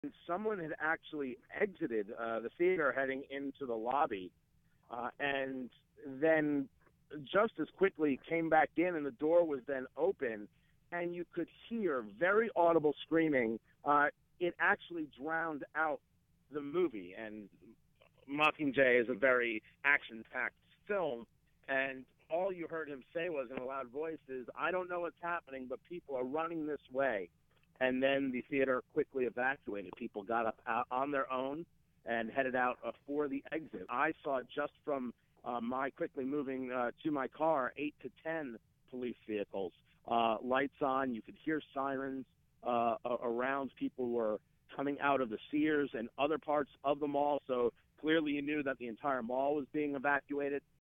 someone had actually exited the theater heading into the lobby, and then just as quickly came back in, and the door was then open, and you could hear very audible screaming. It actually drowned out the movie, and Mockingjay is a very action-packed film, and all you heard him say was in a loud voice is, "I don't know what's happening, but people are running this way." And then the theater quickly evacuated. People got up out on their own and headed out for the exit. I saw just from my quickly moving to my car 8 to 10 police vehicles, lights on. You could hear sirens around. People were coming out of the Sears and other parts of the mall, so clearly you knew that the entire mall was being evacuated.